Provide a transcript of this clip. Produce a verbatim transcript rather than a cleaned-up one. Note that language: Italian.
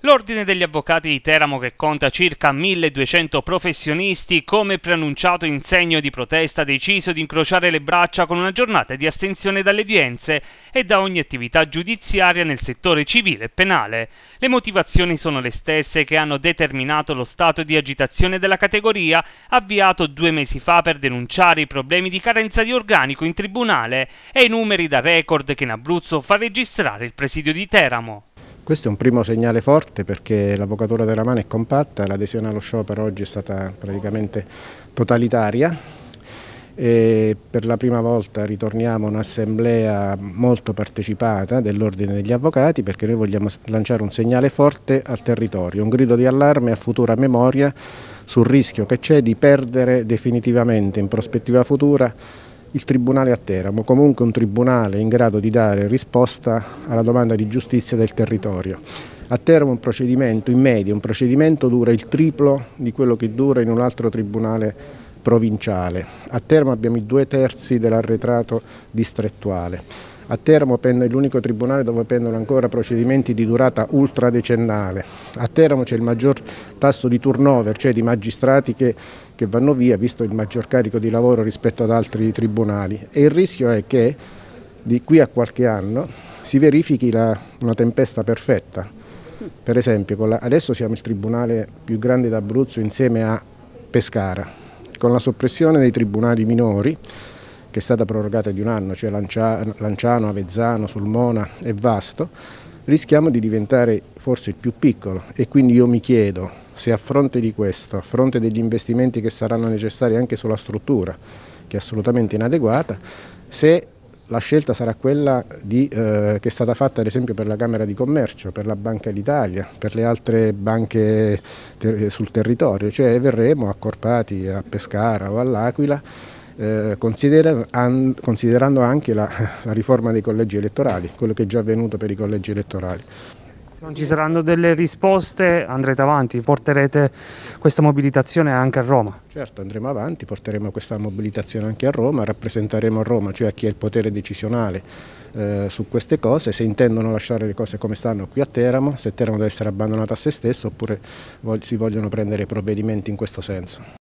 L'Ordine degli Avvocati di Teramo, che conta circa milleduecento professionisti, come preannunciato in segno di protesta, ha deciso di incrociare le braccia con una giornata di astensione dalle udienze e da ogni attività giudiziaria nel settore civile e penale. Le motivazioni sono le stesse che hanno determinato lo stato di agitazione della categoria, avviato due mesi fa per denunciare i problemi di carenza di organico in tribunale e i numeri da record che in Abruzzo fa registrare il presidio di Teramo. Questo è un primo segnale forte perché l'Avvocatura Teramana è compatta, l'adesione allo sciopero oggi è stata praticamente totalitaria e per la prima volta ritorniamo a un'assemblea molto partecipata dell'Ordine degli Avvocati, perché noi vogliamo lanciare un segnale forte al territorio, un grido di allarme a futura memoria sul rischio che c'è di perdere definitivamente in prospettiva futura il Tribunale a Teramo, comunque un tribunale in grado di dare risposta alla domanda di giustizia del territorio. A Teramo un procedimento, in media, un procedimento dura il triplo di quello che dura in un altro tribunale provinciale. A Teramo abbiamo i due terzi dell'arretrato distrettuale. A Teramo è l'unico tribunale dove pendono ancora procedimenti di durata ultradecennale. A Teramo c'è il maggior tasso di turnover, cioè di magistrati che, che vanno via, visto il maggior carico di lavoro rispetto ad altri tribunali. E il rischio è che di qui a qualche anno si verifichi la, una tempesta perfetta. Per esempio, con la, adesso siamo il tribunale più grande d'Abruzzo insieme a Pescara. Con la soppressione dei tribunali minori, che è stata prorogata di un anno, cioè Lanciano, Avezzano, Sulmona e Vasto, rischiamo di diventare forse il più piccolo e quindi io mi chiedo se a fronte di questo, a fronte degli investimenti che saranno necessari anche sulla struttura, che è assolutamente inadeguata, se la scelta sarà quella di, eh, che è stata fatta ad esempio per la Camera di Commercio, per la Banca d'Italia, per le altre banche ter- sul territorio, cioè verremo accorpati a Pescara o all'Aquila, Eh, considerando anche la, la riforma dei collegi elettorali, quello che è già avvenuto per i collegi elettorali. Se non ci saranno delle risposte andrete avanti, porterete questa mobilitazione anche a Roma? Certo, andremo avanti, porteremo questa mobilitazione anche a Roma, rappresenteremo a Roma, cioè a chi ha il potere decisionale eh, su queste cose, se intendono lasciare le cose come stanno qui a Teramo, se Teramo deve essere abbandonata a se stesso oppure si vogliono prendere provvedimenti in questo senso.